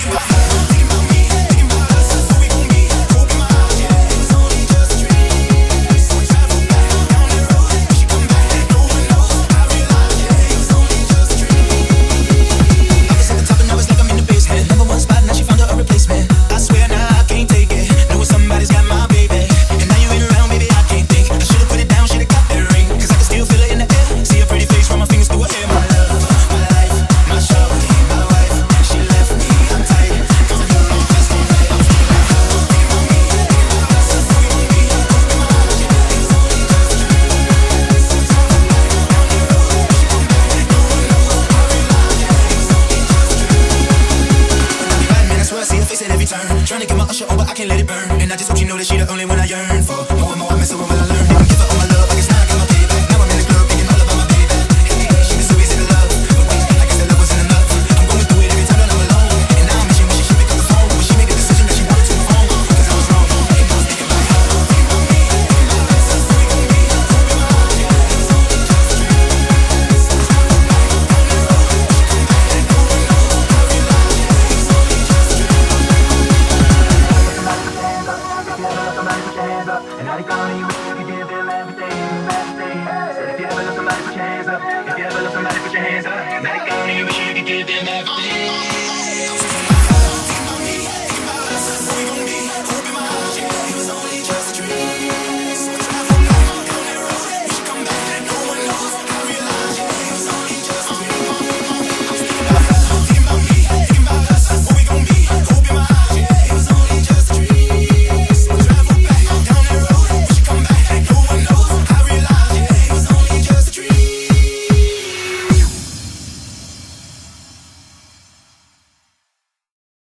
Trying to get my usher on, but I can't let it burn. And I just hope she know that she the only one I yearn for.